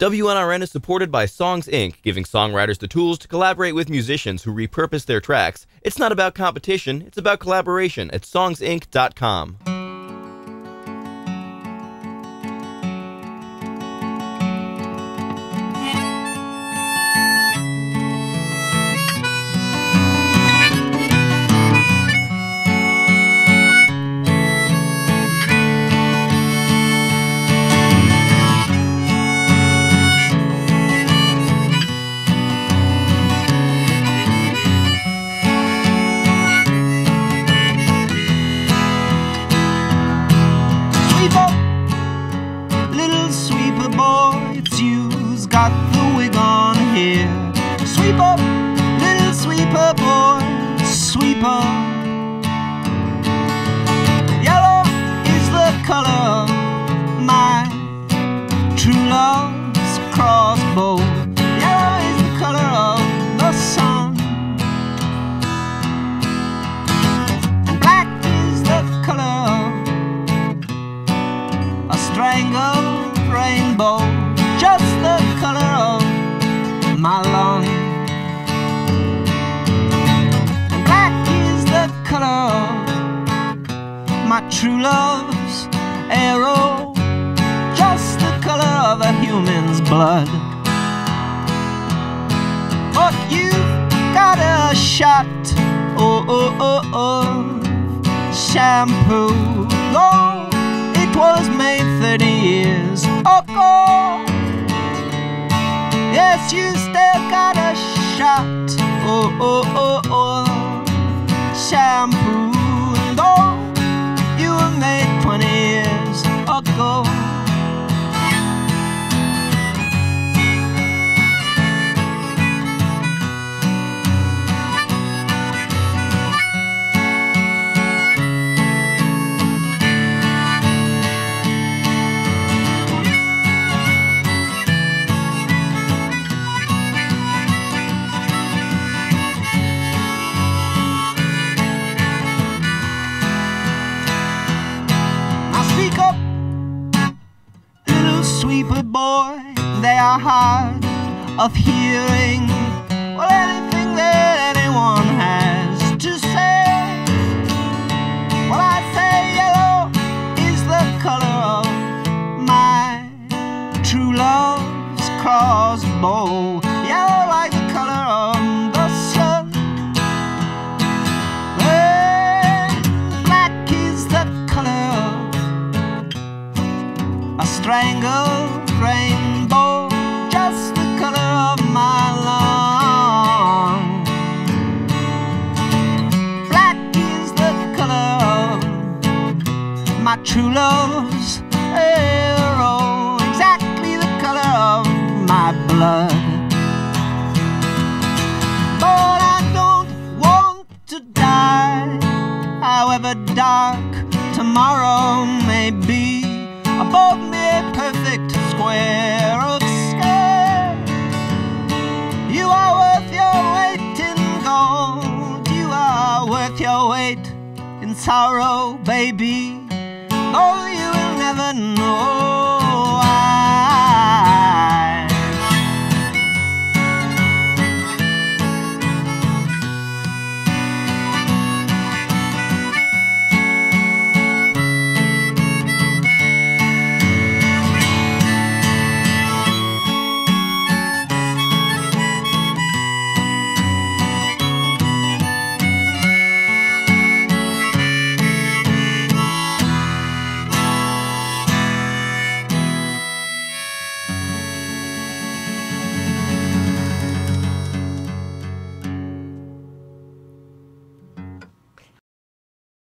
WNRN is supported by Songs Inc., giving songwriters the tools to collaborate with musicians who repurpose their tracks. It's not about competition, it's about collaboration at songsinc.com. Little sweeper boy, it's you who's got the wig on here. Sweep up, little sweeper boy, sweeper. Yellow is the color of my true love's crossbow. Yellow is the color of the sun, and black is the color of a strangled rainbow, just the color of my lung. And black is the color of my true love's arrow, just the color of a human's blood. But you've got a shot, shampoo. Oh, it was made 30 years ago. Yes, you still got a shot, shampoo. And oh, you were made 20 years ago. Speak up, little sweeper boy, they are hard of hearing. Well, anything that anyone has to say. Well, I say yellow is the color of my true love's crossbow. Yellow like the color of the sun. And black is the color of a strangled rainbow, just the color of my lung. Black is the color of my true love's arrow, exactly the color of my blood. But I don't want to die, however dark tomorrow may be. Above me a perfect square of sky. You are worth your weight in gold. You are worth your weight in sorrow, baby. Oh, you will never know.